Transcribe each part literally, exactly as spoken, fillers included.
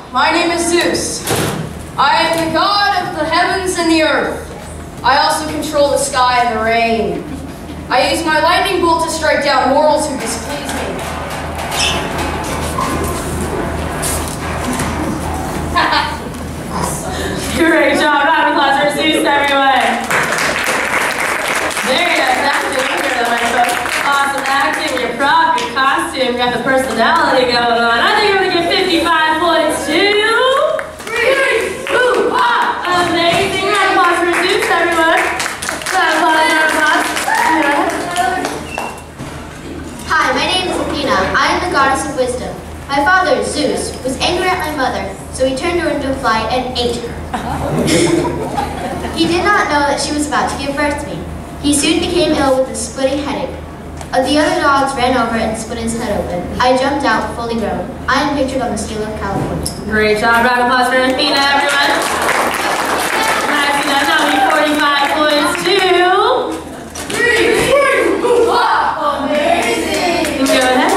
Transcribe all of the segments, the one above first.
my name is Zeus. I am the god of the heavens and the earth. I also control the sky and the rain. I use my lightning bolt to strike down mortals who displease me. Great job, round of applause for Zeus, everyone. There you go, exactly. Look at that, my folks. Awesome acting, your prop, your costume, you got the personality going on. I think I'm gonna give fifty-five points to Grease. Ooh, ah, amazing. Round of applause for Zeus, everyone. Round of applause, round of applause. Hi, my name is Athena. I am the goddess of wisdom. My father, Zeus, was angry at my mother, so he turned her into a fly and ate her. He did not know that she was about to give birth to me. He soon became ill with a splitting headache. Uh, the other dogs ran over and split his head open. I jumped out fully grown. I am pictured on the scale of California. Great job. Round of applause for Athena, everyone. Nice, that's how many forty-five points to Grease. Amazing. Go ahead.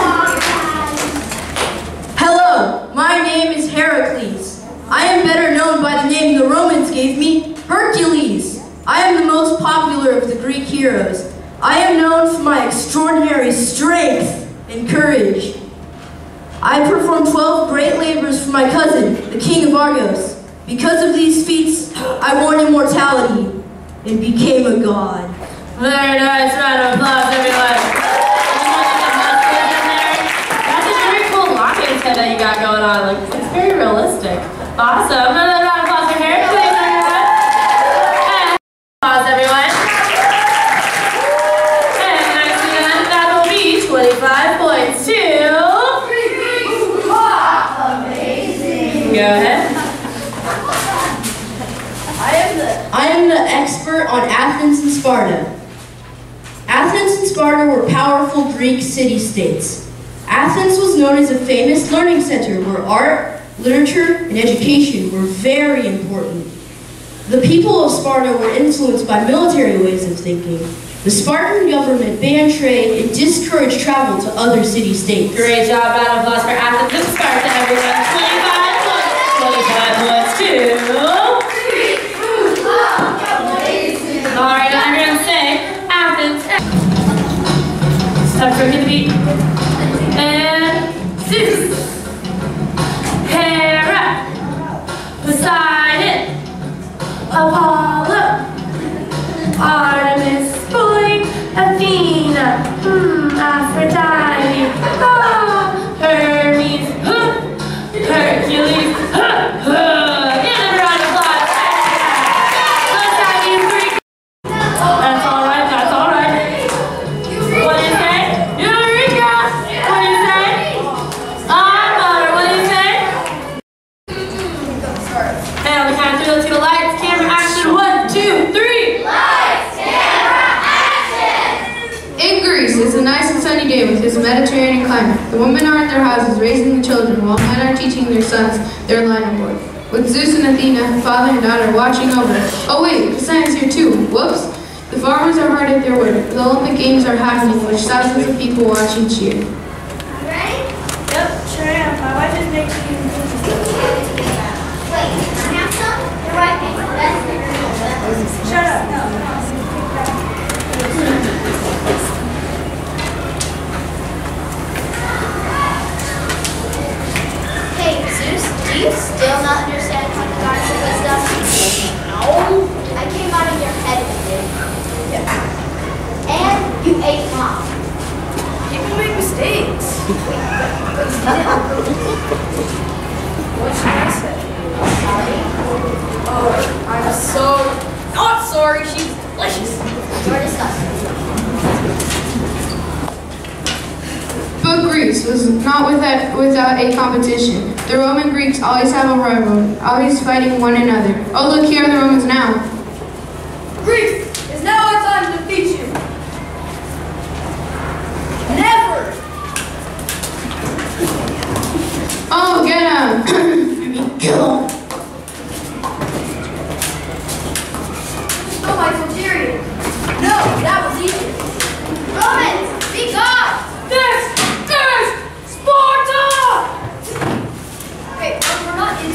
Hello, my name is Heracles. I am better known by the name the Romans gave me, Hercules. I am the most popular of the Greek heroes. I am known for my extraordinary strength and courage. I performed twelve great labors for my cousin, the king of Argos. Because of these feats, I won immortality and became a god. Very nice. Round of applause, everyone. That's a very cool locking head that you got going on. Like, it's very realistic. Awesome. Another round of applause for Hercules, everyone. And applause, everyone. twenty-five points to Amazing. Go ahead. I am the I am the expert on Athens and Sparta. Athens and Sparta were powerful Greek city-states. Athens was known as a famous learning center where art, literature, and education were very important. The people of Sparta were influenced by military ways of thinking. The Spartan government banned trade and discouraged travel to other city-states. Great job. Round of applause for Athens and Sparta, everyone. twenty-five points. twenty-five points to Greece. All right, now everyone say Athens. Stop for the beat. And Zeus, Hera, Poseidon, Apollo, Artemis, Athena, hmm, Aphrodite, ah, Hermes, huh, Hercules, huh, huh. Give them a round of applause. Let's have you three. That's all right, that's all right. What do you say? Eureka! What do you say? Ah, butter, what do you say? And we count through to the lights, camera, action, one, two, three. It's a nice and sunny day with its Mediterranean climate. The women are in their houses raising the children, while men are teaching their sons their line of work. With Zeus and Athena, father and daughter, watching over. Oh wait, Poseidon's here too. Whoops. The farmers are hard at their work. The Olympic Games are happening, which thousands of people watch and cheer. Ready? Yep, sure am. My wife is making you. Wait, I have some? You're right. That's Shut up. No. Hey, Zeus, do you still not understand how the goddess of wisdom? No. I came out of your head and did. Yeah. And you ate mom. People make mistakes. What should I say? Sorry? Oh, I'm so not sorry. She's delicious. You're disgusting. But Greece was not without, without a competition. The Roman Greeks always have a rivalry, always fighting one another. Oh, look, here are the Romans now. Greece, it's now our time to defeat you. Never! Oh, get him! I mean, kill him. Oh, my Algerian. No, that was easy. Romans, be gone! This is Sparta! Okay, well, we're not in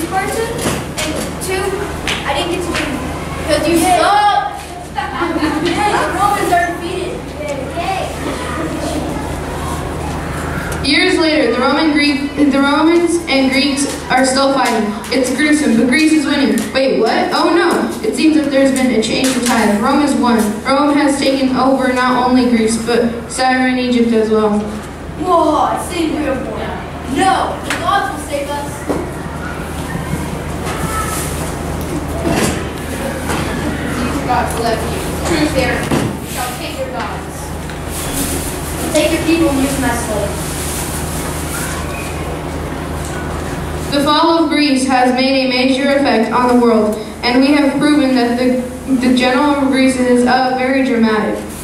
later, the Roman Greek, the Romans and Greeks are still fighting. It's gruesome, but Greece is winning. Wait, what? Oh no! It seems that there's been a change of tide. Rome has won. Rome has taken over not only Greece, but Syria and Egypt as well. Whoa, I say we are born. No, the gods will save us. These gods left you. Truth there. You shall take your gods. Take your people and use them as slaves. The fall of Greece has made a major effect on the world, and we have proven that the, the general of Greece is uh, very dramatic.